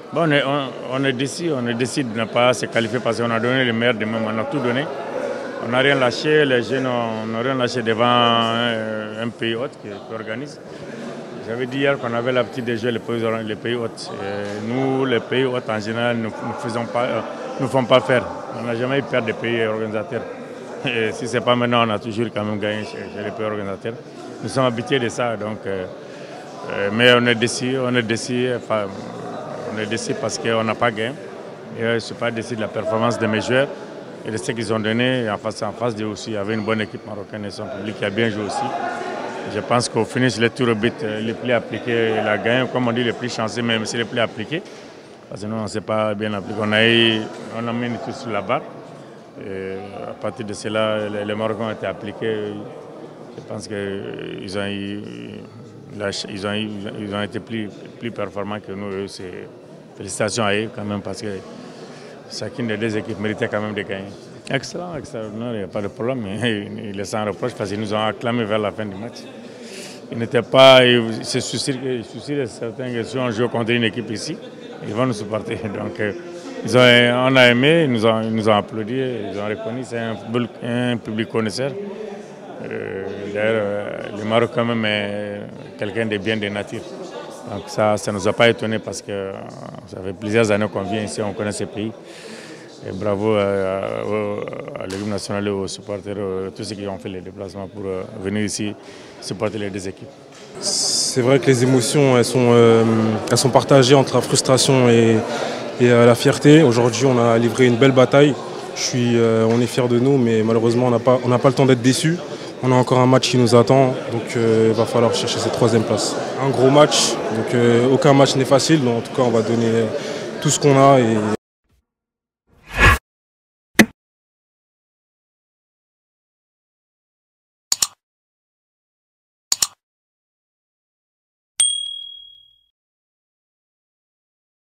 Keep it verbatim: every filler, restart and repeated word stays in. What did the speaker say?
Bon, on, est, on, on est décidé, on est décidé de ne pas se qualifier parce qu'on a donné le meilleur de nous, on a tout donné. On n'a rien lâché, les jeunes n'ont rien lâché devant un, un pays hôte qui, qui organise. J'avais dit hier qu'on avait l'habitude de jouer les pays, les pays hôtes. Et nous, les pays hôtes en général, ne nous, pas, euh, nous font pas faire. On n'a jamais eu peur des pays organisateurs. Et si ce n'est pas maintenant, on a toujours quand même gagné chez, chez les pays organisateurs. Nous sommes habitués de ça. Donc, euh, euh, mais on est déçus, on est déçus, enfin, on est déçus parce qu'on n'a pas gagné. Et je ne suis pas déçu de la performance de mes joueurs et de ce qu'ils ont donné. En face, en face d'eux aussi, il y avait une bonne équipe marocaine et son public qui a bien joué aussi. Je pense qu'au finish, les tours au but, les plus appliqués, il a gagné. Comme on dit, les plus chanceux, même si les plus appliqués. Parce que nous, on ne s'est pas bien appliqué. On a, eu, on a mis tout sur la barre. Et à partir de cela, les, les Marocains ont été appliqués. Je pense qu'ils ont, ils ont, ils ont été plus, plus performants que nous. Félicitations à eux quand même parce que chacune des deux équipes méritait quand même de gagner. Excellent, extraordinaire, il n'y a pas de problème. Il est sans reproche parce qu'ils nous ont acclamé vers la fin du match. Ils n'étaient pas, ils se soucient de certains que si on joue contre une équipe ici, ils vont nous supporter. Donc, ils ont, on a aimé, ils nous ont, ils nous ont applaudi, ils ont reconnu, c'est un, un public connaisseur. Euh, D'ailleurs, le Maroc quand même est quelqu'un de bien de nature. Donc ça, ça ne nous a pas étonnés parce que ça fait plusieurs années qu'on vient ici, on connaît ce pays. Et bravo à, à, à l'équipe nationale et aux supporters, à tous ceux qui ont fait les déplacements pour venir ici supporter les deux équipes. C'est vrai que les émotions elles sont, euh, elles sont partagées entre la frustration et, et euh, la fierté. Aujourd'hui, on a livré une belle bataille. Je suis, euh, on est fiers de nous, mais malheureusement, on n'a pas, on n'a pas le temps d'être déçus. On a encore un match qui nous attend, donc euh, il va falloir chercher cette troisième place. Un gros match, donc euh, aucun match n'est facile, donc en tout cas, on va donner tout ce qu'on a. Et